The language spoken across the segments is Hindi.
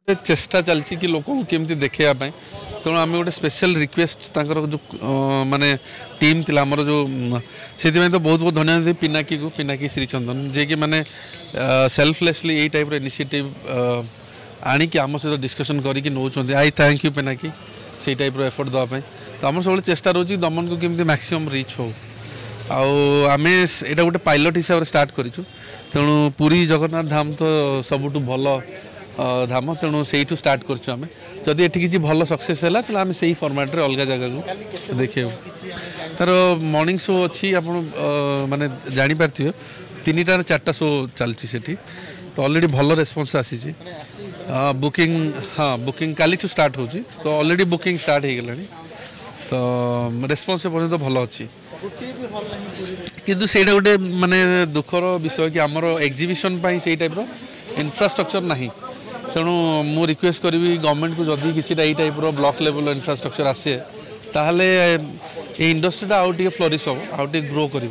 चेष्टा चलती कि लोक केमती देखापी तेणु आम गोटे स्पेशल रिक्वेस्ट जो माने टीम थी आमर जो से तो बहुत बहुत धन्यवाद पिनाकी को पिनाकी श्रीचंदन जे कि माने सेल्फलेसली यही टाइप इनिशिएटिव आणिक आम सहित डिस्कसन करके नौकरी आई थैंक यू पिनाकी से टाइप एफर्ट देवाई तो आम सब चेष्टा रोचे दमन को केमती मैक्सिमम रिच हो आम एटा गोटे पायलट हिसाब से स्टार्ट करूँ तेणु पुरी जगन्नाथ धाम तो सबुठ भल धाम तेणु से स्टार्ट करें जदि ये किसी भल सक्सेस है तो आम से फर्माट अलग जगह को देखिए तार मॉर्निंग शो अच्छी आप माने जापारे 3टा 4टा शो चलती तो ऑलरेडी भल रेस्पॉन्स आसी बुकिंग हाँ बुकिंग काली स्टार्ट हो तो ऑलरेडी बुकिंग स्टार्ट हो गला तो रेस्पॉन्स पर्यटन भल अच्छी किंतु से गोटे माने दुखर विषय कि आमर एग्जिबिशन से टाइप इंफ्रास्ट्रक्चर नहीं तेणु मु रिक्वेस्ट करी गवर्नमेंट को जदि किसी टाइप ब्लॉक लेवल इंफ्रास्ट्रक्चर आसे ताहले ये इंडस्ट्रीटा आउ टे फ्लोरिश हम आउ टे ग्रो कर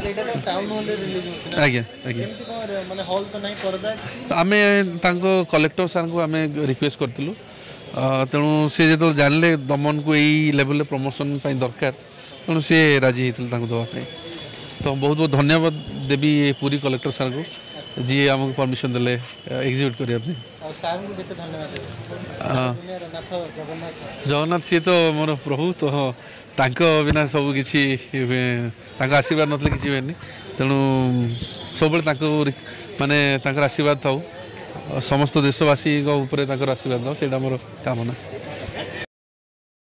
आज्ञा आज्ञा आम कलेक्टर सार को आम रिक्वेस्ट करूँ तेणु सी जो जानले दमन को यही लेवल प्रमोशन दरकार तेणु सी राजी होते देवाई तो बहुत बहुत धन्यवाद देवी पूरी कलेक्टर सार को जी आमको परमिशन देले एग्जिक्यूट करने जगन्नाथ सी तो मोर प्रभु तो तांको बिना सब किसी आशीर्वाद नतले किसी हुए तेणु सब माने आशीर्वाद था समस्त देशवासी आशीर्वाद था से मोर कामना।